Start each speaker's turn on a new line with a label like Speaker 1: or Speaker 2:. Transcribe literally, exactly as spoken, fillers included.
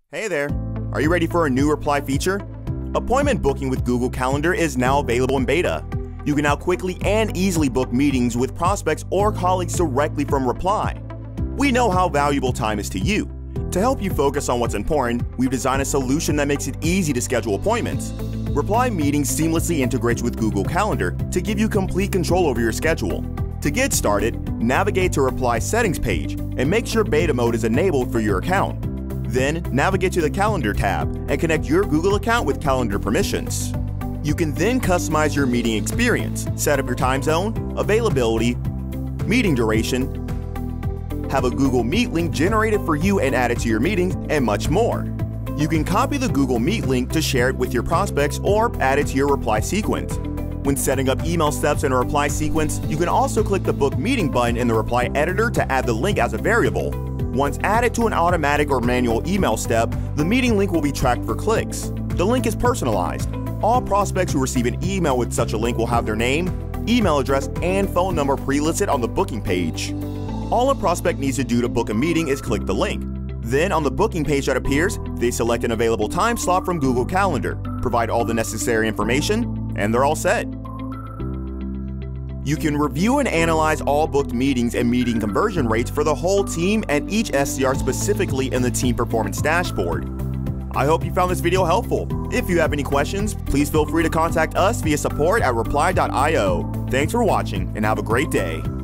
Speaker 1: Hey there! Are you ready for a new reply feature? Appointment booking with Google Calendar is now available in beta. You can now quickly and easily book meetings with prospects or colleagues directly from Reply. We know how valuable time is to you. To help you focus on what's important, we've designed a solution that makes it easy to schedule appointments. Reply Meetings seamlessly integrates with Google Calendar to give you complete control over your schedule. To get started, navigate to Reply Settings page and make sure beta mode is enabled for your account. Then, navigate to the Calendar tab and connect your Google account with calendar permissions. You can then customize your meeting experience, set up your time zone, availability, meeting duration, have a Google Meet link generated for you and added to your meetings, and much more. You can copy the Google Meet link to share it with your prospects or add it to your reply sequence. When setting up email steps in a reply sequence, you can also click the Book Meeting button in the reply editor to add the link as a variable. Once added to an automatic or manual email step, the meeting link will be tracked for clicks. The link is personalized. All prospects who receive an email with such a link will have their name, email address, and phone number pre-listed on the booking page. All a prospect needs to do to book a meeting is click the link. Then, on the booking page that appears, they select an available time slot from Google Calendar, provide all the necessary information, and they're all set. You can review and analyze all booked meetings and meeting conversion rates for the whole team and each S D R specifically in the Team Performance Dashboard. I hope you found this video helpful. If you have any questions, please feel free to contact us via support at reply dot i o. Thanks for watching and have a great day.